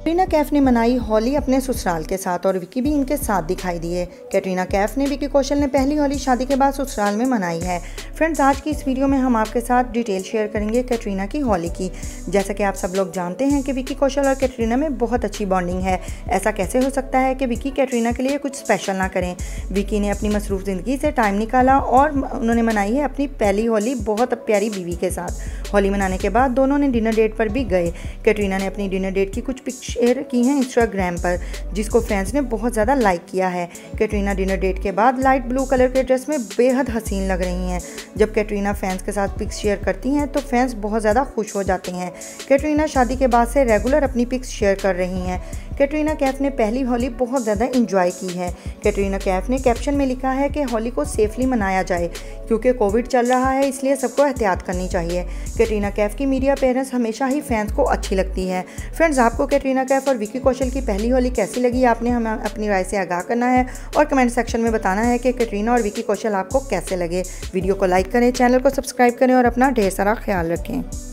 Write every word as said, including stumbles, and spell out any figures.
कैटरीना कैफ ने मनाई होली अपने ससुराल के साथ और विकी भी इनके साथ दिखाई दिए। कैटरीना कैफ ने विकी कौशल ने पहली होली शादी के बाद ससुराल में मनाई है। फ्रेंड्स, आज की इस वीडियो में हम आपके साथ डिटेल शेयर करेंगे कैटरीना की होली की। जैसा कि आप सब लोग जानते हैं कि विकी कौशल और कैटरीना में बहुत अच्छी बॉन्डिंग है। ऐसा कैसे हो सकता है कि विकी कैटरीना के लिए कुछ स्पेशल ना करें। विकी ने अपनी मसरूफ़ ज़िंदगी से टाइम निकाला और उन्होंने मनाई है अपनी पहली होली बहुत प्यारी बीवी के साथ। होली मनाने के बाद दोनों ने डिनर डेट पर भी गए। कैटरीना ने अपनी डिनर डेट की कुछ शेयर की हैं इंस्टाग्राम पर, जिसको फैंस ने बहुत ज़्यादा लाइक किया है। कैटरीना डिनर डेट के बाद लाइट ब्लू कलर के ड्रेस में बेहद हसीन लग रही हैं। जब कैटरीना फैंस के साथ पिक्स शेयर करती हैं तो फैंस बहुत ज़्यादा खुश हो जाते हैं। कैटरीना शादी के बाद से रेगुलर अपनी पिक्स शेयर कर रही हैं। कैटरीना कैफ ने पहली होली बहुत ज़्यादा इंजॉय की है। कैटरीना कैफ ने कैप्शन में लिखा है कि होली को सेफली मनाया जाए, क्योंकि कोविड चल रहा है, इसलिए सबको एहतियात करनी चाहिए। कैटरीना कैफ की मीडिया अपीयरेंस हमेशा ही फैंस को अच्छी लगती है। फ्रेंड्स, आपको कैटरीना कैफ और विकी कौशल की पहली होली कैसी लगी, आपने हमें अपनी राय से आगाह करना है और कमेंट सेक्शन में बताना है कि कैटरीना और विकी कौशल आपको कैसे लगे। वीडियो को लाइक करें, चैनल को सब्सक्राइब करें और अपना ढेर सारा ख्याल रखें।